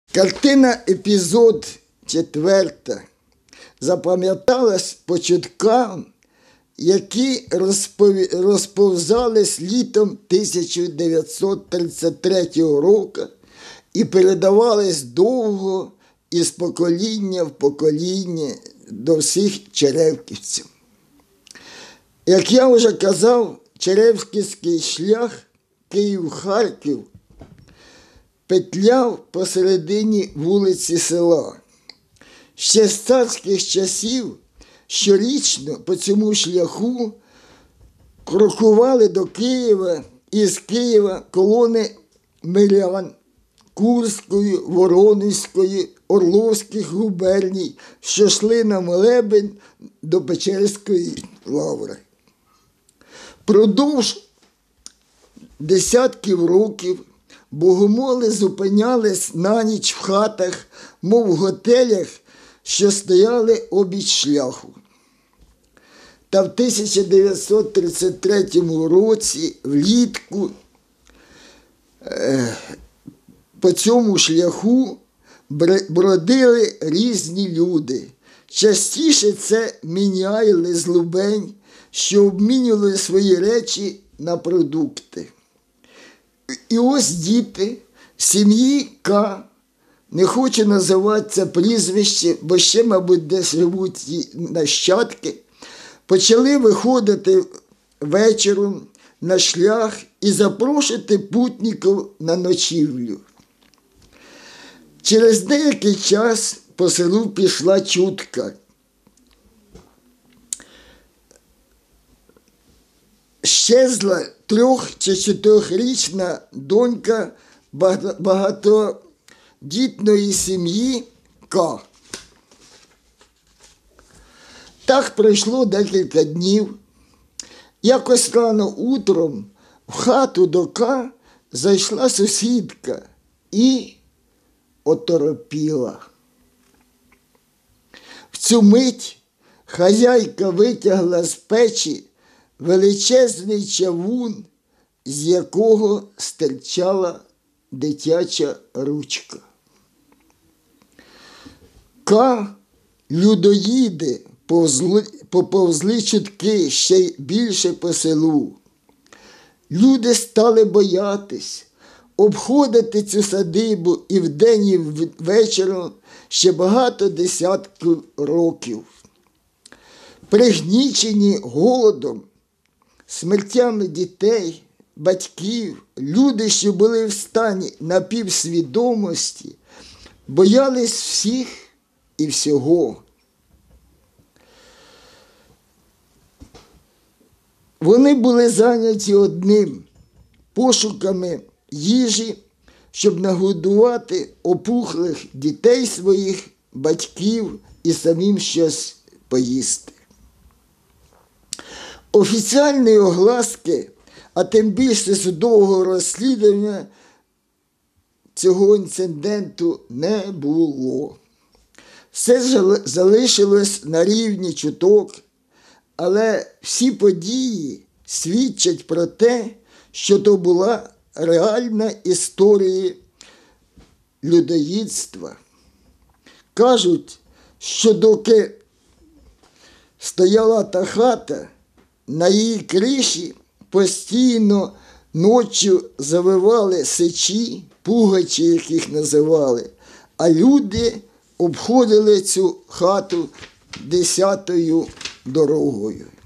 Картина «Епізод 4» запам'яталась по чуткам, які розповзались літом 1933 року і передавались довго із покоління в покоління до всіх черевківців. Як я вже казав, черевківський шлях Київ-Харків петляв посередині вулиці села. Ще з царських часів щорічно по цьому шляху крокували до Києва і з Києва колони мирян Курської, Воронезької, Орловських губерній, що йшли на молебень до Печерської лаври. Продовж десятків років богомоли зупинялись на ніч в хатах, мов в готелях, що стояли обіч шляху. Та в 1933 році влітку по цьому шляху бродили різні люди. Частіше це міняйли з лубень, що обмінювали свої речі на продукти. І ось діти сім'ї К, не хочу називати це прізвище, бо ще, мабуть, десь живуть нащадки, почали виходити вечором на шлях і запрошувати путників на ночівлю. Через деякий час по селу пішла чутка. Щезла 3- чи 4-річна донька багатодітної сім'ї К. Так пройшло декілька днів. Якось рано утром в хату до К зайшла сусідка і оторопіла. В цю мить хазяйка витягла з печі величезний чавун, з якого стирчала дитяча ручка. К, людоїди, поповзли чутки ще й більше по селу. Люди стали боятись, обходити цю садибу і вдень, і ввечері ще багато десятків років. Пригнічені голодом, смертями дітей, батьків, люди, що були в стані напівсвідомості, боялись всіх і всього. Вони були зайняті одним – пошуками їжі, щоб нагодувати опухлих дітей своїх, батьків і самим щось поїсти. Офіціальної огласки, а тим більше судового розслідування цього інциденту не було. Все залишилось на рівні чуток, але всі події свідчать про те, що то була реальна історія людоїдства. Кажуть, що доки стояла та хата, на її криші постійно ночі завивали сичі, пугачі, яких називали, а люди обходили цю хату 10-ю дорогою.